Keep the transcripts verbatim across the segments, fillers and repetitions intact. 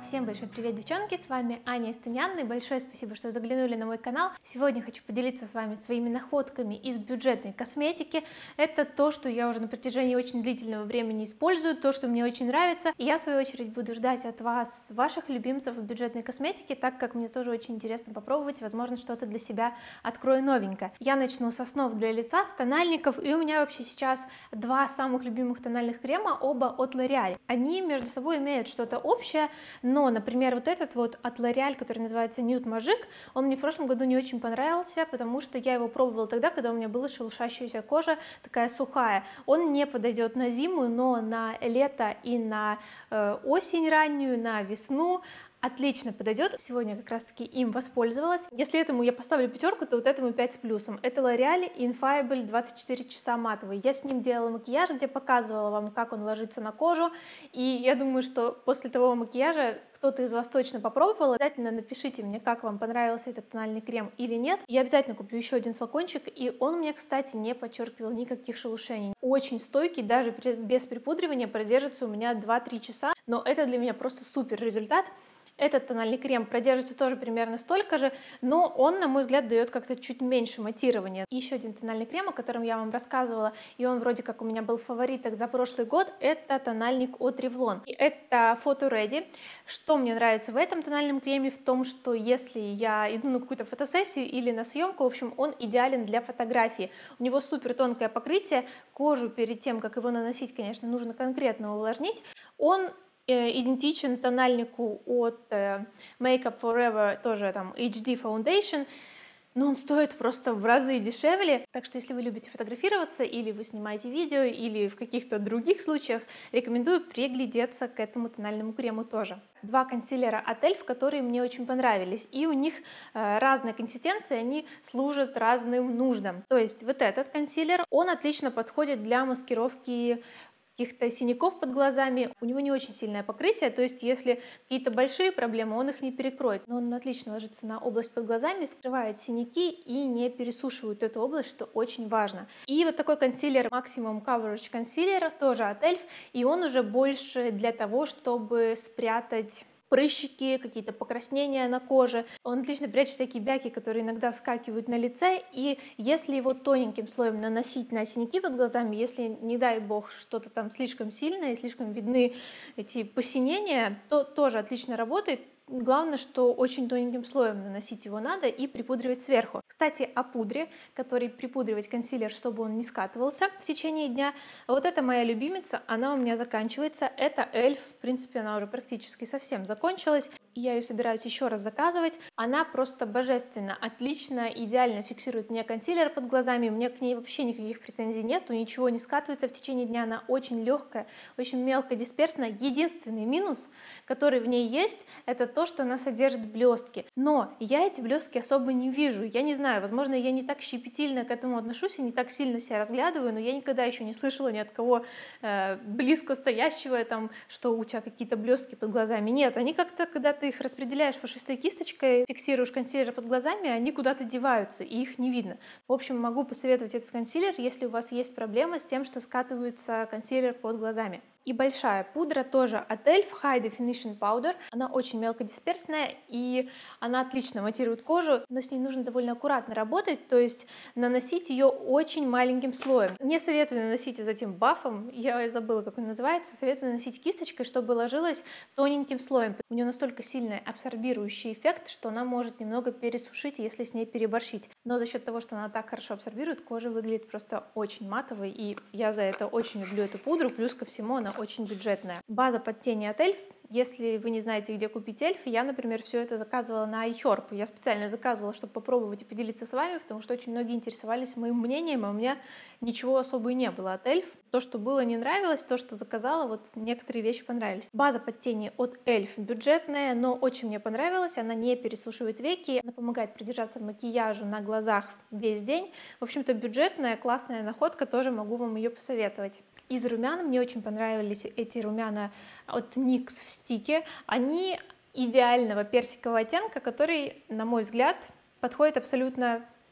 Всем большой привет, девчонки, с вами Аня Истанян, и большое спасибо, что заглянули на мой канал. Сегодня хочу поделиться с вами своими находками из бюджетной косметики. Это то, что я уже на протяжении очень длительного времени использую, то, что мне очень нравится. И я, в свою очередь, буду ждать от вас ваших любимцев в бюджетной косметике, так как мне тоже очень интересно попробовать, возможно, что-то для себя открою новенькое. Я начну с основ для лица, с тональников, и у меня вообще сейчас два самых любимых тональных крема, оба от L'Oréal. Они между собой имеют что-то общее, но, например, вот этот вот от L'Oréal, который называется Nude Magic, он мне в прошлом году не очень понравился, потому что я его пробовала тогда, когда у меня была шелушащаяся кожа, такая сухая. Он не подойдет на зиму, но на лето и на э, осень раннюю, на весну отлично подойдет. Сегодня как раз таки им воспользовалась. Если этому я поставлю пятерку, то вот этому пять с плюсом. Это L'Oréal Infallible двадцать четыре часа матовый. Я с ним делала макияж, где показывала вам, как он ложится на кожу. И я думаю, что после того макияжа кто-то из вас точно попробовал. Обязательно напишите мне, как вам понравился этот тональный крем или нет. Я обязательно куплю еще один флакончик, и он у меня, кстати, не подчеркивал никаких шелушений. Очень стойкий, даже без припудривания продержится у меня два-три часа, но это для меня просто супер результат. Этот тональный крем продержится тоже примерно столько же, но он, на мой взгляд, дает как-то чуть меньше матирования. И еще один тональный крем, о котором я вам рассказывала, и он вроде как у меня был в фаворитах за прошлый год, это тональник от Revlon. И это Photo Ready. Что мне нравится в этом тональном креме? В том, что если я иду на какую-то фотосессию или на съемку, в общем, он идеален для фотографии. У него супер тонкое покрытие, кожу перед тем, как его наносить, конечно, нужно конкретно увлажнить. Он идентичен тональнику от Make Up For Ever, тоже там эйч ди Foundation, но он стоит просто в разы дешевле. Так что если вы любите фотографироваться, или вы снимаете видео, или в каких-то других случаях, рекомендую приглядеться к этому тональному крему тоже. Два консилера от эльф, которые мне очень понравились, и у них э, разная консистенция, они служат разным нуждам. То есть вот этот консилер, он отлично подходит для маскировки каких-то синяков под глазами. У него не очень сильное покрытие, то есть если какие-то большие проблемы, он их не перекроет, но он отлично ложится на область под глазами, скрывает синяки и не пересушивает эту область, что очень важно. И вот такой консилер Maximum Coverage Concealer, тоже от эльф, и он уже больше для того, чтобы спрятать прыщики, какие-то покраснения на коже. Он отлично прячет всякие бяки, которые иногда вскакивают на лице, и если его тоненьким слоем наносить на синяки под глазами, если, не дай бог, что-то там слишком сильное и слишком видны эти посинения, то тоже отлично работает. Главное, что очень тоненьким слоем наносить его надо и припудривать сверху. Кстати, о пудре, который припудривать консилер, чтобы он не скатывался в течение дня. Вот это моя любимица, она у меня заканчивается. Это эльф, в принципе, она уже практически совсем закончилась. Я ее собираюсь еще раз заказывать. Она просто божественно, отлично, идеально фиксирует мне консилер под глазами. У меня к ней вообще никаких претензий нету, ничего не скатывается в течение дня. Она очень легкая, очень мелко дисперсная. Единственный минус, который в ней есть, это то, что она содержит блестки. Но я эти блестки особо не вижу. Я не знаю, возможно, я не так щепетильно к этому отношусь и не так сильно себя разглядываю, но я никогда еще не слышала ни от кого э, близко стоящего, там, что у тебя какие-то блестки под глазами. Нет, они как-то, когда ты их распределяешь пушистой кисточкой, фиксируешь консилер под глазами, они куда-то деваются, и их не видно. В общем, могу посоветовать этот консилер, если у вас есть проблема с тем, что скатывается консилер под глазами. И большая пудра тоже от эльф High Definition Powder. Она очень мелкодисперсная, и она отлично матирует кожу, но с ней нужно довольно аккуратно работать, то есть наносить ее очень маленьким слоем. Не советую наносить вот этим бафом, я забыла, как он называется, советую наносить кисточкой, чтобы ложилась тоненьким слоем. У нее настолько сильный абсорбирующий эффект, что она может немного пересушить, если с ней переборщить. Но за счет того, что она так хорошо абсорбирует, кожа выглядит просто очень матовой, и я за это очень люблю эту пудру, плюс ко всему она очень бюджетная. База под тени от эльф. Если вы не знаете, где купить эльф, я, например, все это заказывала на iHerb. Я специально заказывала, чтобы попробовать и поделиться с вами, потому что очень многие интересовались моим мнением, а у меня ничего особо и не было от эльф. То, что было, не нравилось, то, что заказала, вот некоторые вещи понравились. База под тени от эльф бюджетная, но очень мне понравилась. Она не пересушивает веки, она помогает продержаться макияжу на глазах весь день. В общем-то, бюджетная, классная находка, тоже могу вам ее посоветовать. Из румян мне очень понравились эти румяна от никс в стике. Они идеального персикового оттенка, который, на мой взгляд, подходит абсолютно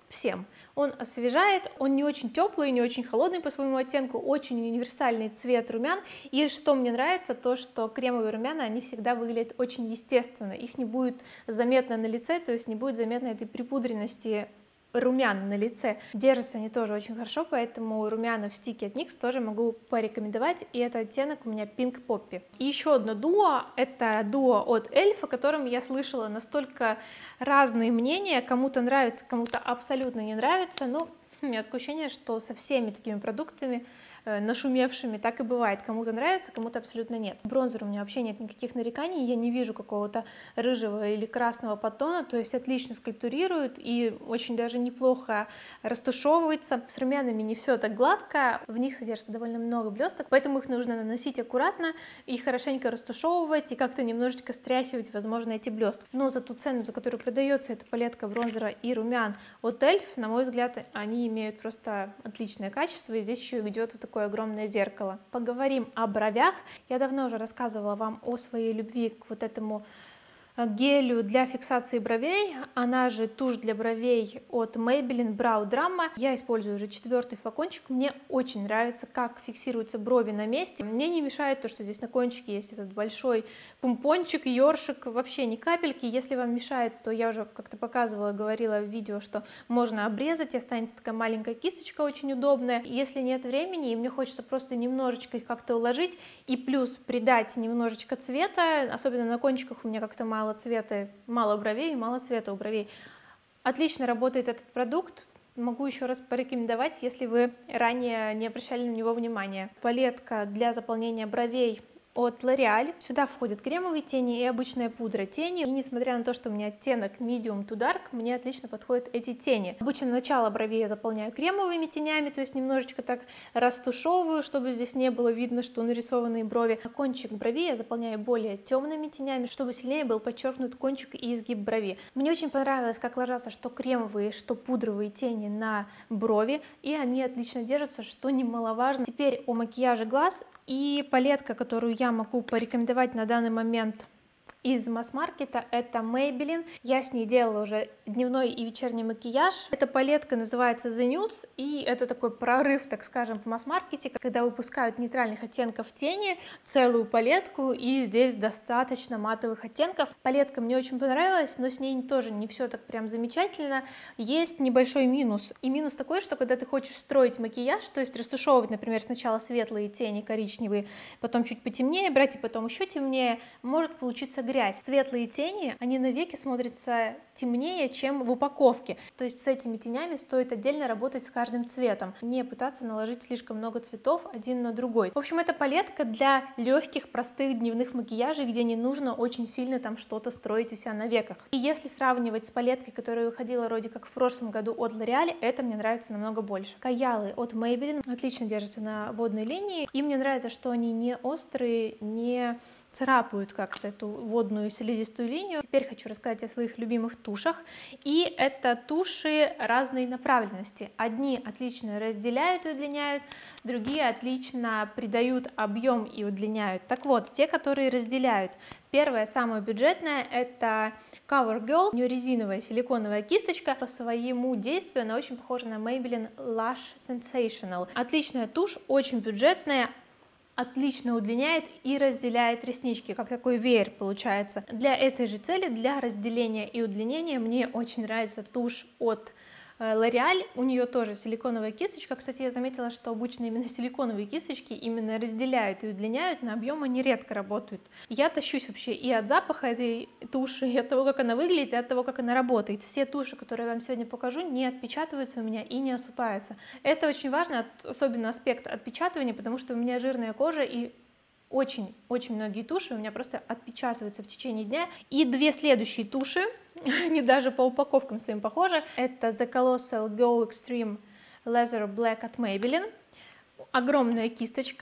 всем. Он освежает, он не очень теплый, не очень холодный по своему оттенку, очень универсальный цвет румян. И что мне нравится, то что кремовые румяна, они всегда выглядят очень естественно, их не будет заметно на лице, то есть не будет заметно этой припудренности румян на лице. Держатся они тоже очень хорошо, поэтому румяна в стике от никс тоже могу порекомендовать, и это оттенок у меня Pink Poppy. И еще одно дуо, это дуо от эльф, о котором я слышала настолько разные мнения, кому-то нравится, кому-то абсолютно не нравится, но у меня такое ощущение, что со всеми такими продуктами нашумевшими так и бывает, кому-то нравится, кому-то абсолютно нет. Бронзер у меня вообще нет никаких нареканий, я не вижу какого-то рыжего или красного подтона, то есть отлично скульптурирует и очень даже неплохо растушевывается. С румянами не все так гладко, в них содержится довольно много блесток, поэтому их нужно наносить аккуратно и хорошенько растушевывать и как-то немножечко стряхивать, возможно, эти блестки. Но за ту цену, за которую продается эта палетка бронзера и румян от эльф, на мой взгляд, они имеют просто отличное качество, и здесь еще идет вот такое огромное зеркало. Поговорим о бровях. Я давно уже рассказывала вам о своей любви к вот этому гелю для фиксации бровей, она же тушь для бровей от Maybelline Brow Drama. Я использую уже четвертый флакончик, мне очень нравится, как фиксируются брови на месте. Мне не мешает то, что здесь на кончике есть этот большой помпончик, ёршик, вообще ни капельки. Если вам мешает, то я уже как-то показывала, говорила в видео, что можно обрезать, и останется такая маленькая кисточка, очень удобная. Если нет времени, и мне хочется просто немножечко их как-то уложить, и плюс придать немножечко цвета, особенно на кончиках у меня как-то мало мало цвета, мало бровей, мало цвета у бровей. Отлично работает этот продукт. Могу еще раз порекомендовать, если вы ранее не обращали на него внимания. Палетка для заполнения бровей от L'Oreal. Сюда входят кремовые тени и обычная пудра тени. И несмотря на то, что у меня оттенок medium to dark, мне отлично подходят эти тени. Обычно начало бровей я заполняю кремовыми тенями, то есть немножечко так растушевываю, чтобы здесь не было видно, что нарисованные брови. А кончик бровей я заполняю более темными тенями, чтобы сильнее был подчеркнут кончик и изгиб брови. Мне очень понравилось, как ложатся что кремовые, что пудровые тени на брови, и они отлично держатся, что немаловажно. Теперь о макияже глаз. И палетка, которую я могу порекомендовать на данный момент из масс-маркета, это Maybelline. Я с ней делала уже дневной и вечерний макияж. Эта палетка называется The Nudes, и это такой прорыв, так скажем, в масс-маркете, когда выпускают нейтральных оттенков тени, целую палетку, и здесь достаточно матовых оттенков. Палетка мне очень понравилась, но с ней тоже не все так прям замечательно. Есть небольшой минус. И минус такой, что когда ты хочешь строить макияж, то есть растушевывать, например, сначала светлые тени коричневые, потом чуть потемнее брать, и потом еще темнее, может получиться грязь. Светлые тени, они навеки смотрятся темнее, чем в упаковке. То есть с этими тенями стоит отдельно работать с каждым цветом, не пытаться наложить слишком много цветов один на другой. В общем, это палетка для легких, простых дневных макияжей, где не нужно очень сильно там что-то строить у себя на веках. И если сравнивать с палеткой, которая выходила вроде как в прошлом году от L'Oreal, это мне нравится намного больше. Каялы от Maybelline отлично держатся на водной линии, и мне нравится, что они не острые, не царапают как-то эту водную слизистую линию. Теперь хочу рассказать о своих любимых тушах, и это туши разной направленности. Одни отлично разделяют и удлиняют, другие отлично придают объем и удлиняют. Так вот, те, которые разделяют. Первая, самая бюджетная, это CoverGirl. У нее резиновая силиконовая кисточка. По своему действию она очень похожа на Maybelline Lash Sensational. Отличная тушь, очень бюджетная, отлично удлиняет и разделяет реснички, как такой веер получается. Для этой же цели, для разделения и удлинения, мне очень нравится тушь от L'Oreal. У нее тоже силиконовая кисточка. Кстати, я заметила, что обычно именно силиконовые кисточки именно разделяют и удлиняют, на объем они редко работают. Я тащусь вообще и от запаха этой туши, и от того, как она выглядит, и от того, как она работает. Все туши, которые я вам сегодня покажу, не отпечатываются у меня и не осыпаются. Это очень важно, особенно аспект отпечатывания, потому что у меня жирная кожа, и очень-очень многие туши у меня просто отпечатываются в течение дня. И две следующие туши, они даже по упаковкам своим похожи, это The Colossal Go Extreme Leather Black от Maybelline. Огромная кисточка,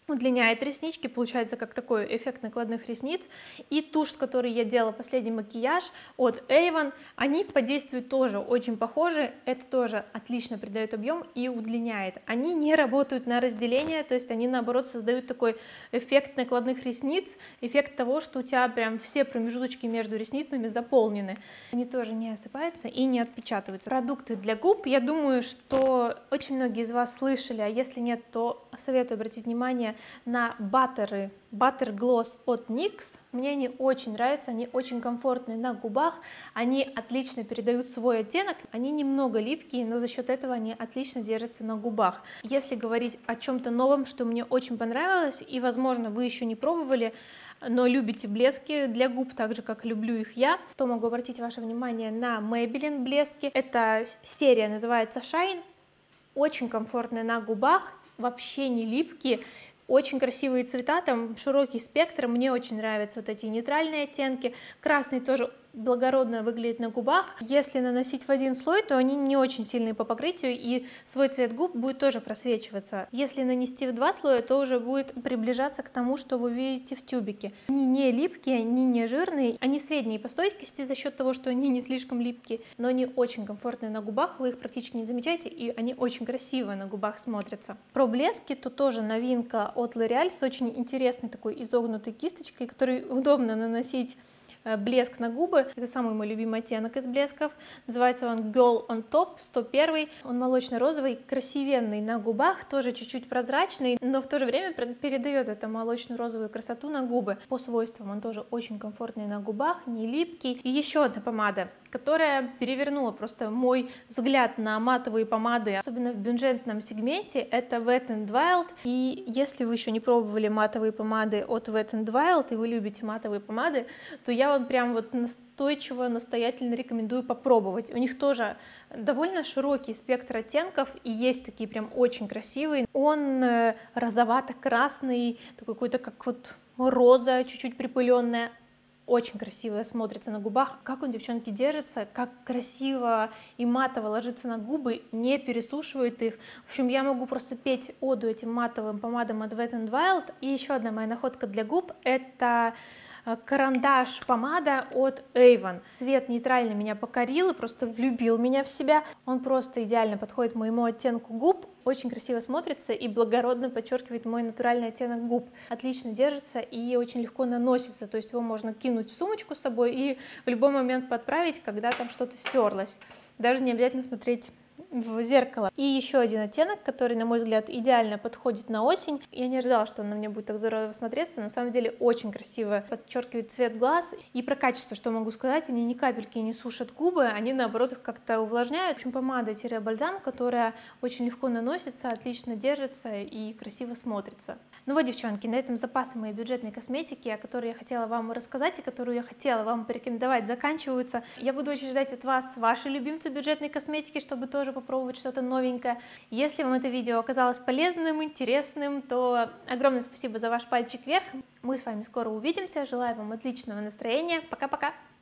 удлиняет реснички, получается как такой эффект накладных ресниц. И тушь, с которой я делала последний макияж от Avon, они по действию тоже очень похожи, это тоже отлично придает объем и удлиняет. Они не работают на разделение, то есть они наоборот создают такой эффект накладных ресниц, эффект того, что у тебя прям все промежуточки между ресницами заполнены. Они тоже не осыпаются и не отпечатываются. Продукты для губ, я думаю, что очень многие из вас слышали, а если нет, то советую обратить внимание на баттеры, Butter Gloss от никс. Мне они очень нравятся, они очень комфортные на губах, они отлично передают свой оттенок, они немного липкие, но за счет этого они отлично держатся на губах. Если говорить о чем-то новом, что мне очень понравилось, и возможно вы еще не пробовали, но любите блески для губ, так же как люблю их я, то могу обратить ваше внимание на Maybelline блески. Эта серия называется Shine, очень комфортные на губах, вообще не липкие. Очень красивые цвета, там широкий спектр, мне очень нравятся вот эти нейтральные оттенки. Красный тоже благородно выглядит на губах. Если наносить в один слой, то они не очень сильные по покрытию, и свой цвет губ будет тоже просвечиваться. Если нанести в два слоя, то уже будет приближаться к тому, что вы видите в тюбике. Они не липкие, они не жирные, они средние по стойкости за счет того, что они не слишком липкие, но они очень комфортные на губах, вы их практически не замечаете, и они очень красиво на губах смотрятся. Про блески, то тоже новинка от L'Oreal с очень интересной такой изогнутой кисточкой, которой удобно наносить блеск на губы. Это самый мой любимый оттенок из блесков. Называется он Girl on Top сто один. Он молочно-розовый, красивенный на губах, тоже чуть-чуть прозрачный, но в то же время передает эту молочно-розовую красоту на губы. По свойствам он тоже очень комфортный на губах, не липкий. И еще одна помада, которая перевернула просто мой взгляд на матовые помады, особенно в бюджетном сегменте, это Wet n Wild. И если вы еще не пробовали матовые помады от Wet n Wild, и вы любите матовые помады, то я вам прям вот настойчиво, настоятельно рекомендую попробовать. У них тоже довольно широкий спектр оттенков, и есть такие прям очень красивые. Он розовато-красный, такой какой-то как вот роза, чуть-чуть припыленная. Очень красиво смотрится на губах. Как он, девчонки, держится, как красиво и матово ложится на губы, не пересушивает их. В общем, я могу просто петь оду этим матовым помадам от Wet n Wild. И еще одна моя находка для губ — это карандаш помада от Avon. Цвет нейтральный меня покорил и просто влюбил меня в себя. Он просто идеально подходит моему оттенку губ, очень красиво смотрится и благородно подчеркивает мой натуральный оттенок губ. Отлично держится и очень легко наносится, то есть его можно кинуть в сумочку с собой и в любой момент подправить, когда там что-то стерлось. Даже не обязательно смотреть в зеркало. И еще один оттенок, который, на мой взгляд, идеально подходит на осень. Я не ожидала, что он на мне будет так здорово смотреться. На самом деле очень красиво подчеркивает цвет глаз. И про качество, что могу сказать, они ни капельки не сушат губы, они наоборот их как-то увлажняют. В общем, помада-бальзам, которая очень легко наносится, отлично держится и красиво смотрится. Ну вот, девчонки, на этом запасы моей бюджетной косметики, о которой я хотела вам рассказать и которую я хотела вам порекомендовать, заканчиваются. Я буду очень ждать от вас ваши любимцы бюджетной косметики, чтобы тоже попробовать что-то новенькое. Если вам это видео оказалось полезным, интересным, то огромное спасибо за ваш пальчик вверх. Мы с вами скоро увидимся. Желаю вам отличного настроения. Пока-пока!